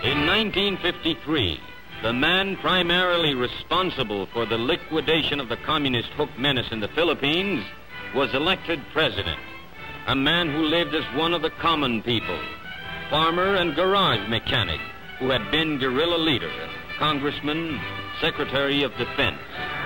In 1953, the man primarily responsible for the liquidation of the communist hook menace in the Philippines was elected president, a man who lived as one of the common people, farmer and garage mechanic who had been guerrilla leader, congressman, secretary of defense.